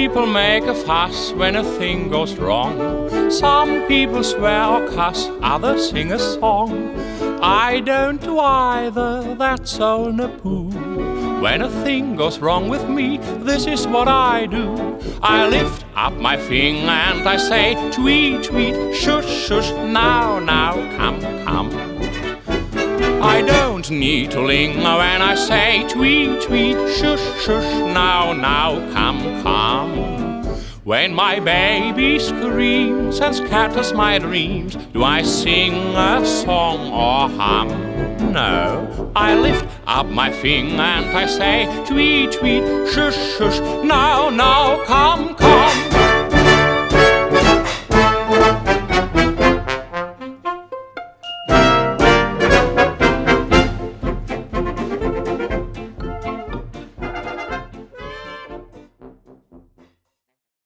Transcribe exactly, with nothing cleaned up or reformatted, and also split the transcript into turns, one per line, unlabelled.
people make a fuss when a thing goes wrong. Some people swear or cuss, others sing a song. I don't do either, that's all Napoo. When a thing goes wrong with me, this is what I do. I lift up my finger and I say, tweet, tweet, shush, shush, now, now, come, come. I don't need to linger when I say, tweet, tweet, shush, shush, now, now, come, come. When my baby screams and scatters my dreams, do I sing a song or hum? No, I lift up my finger and I say, tweet, tweet, shush, shush, now, now, come, come.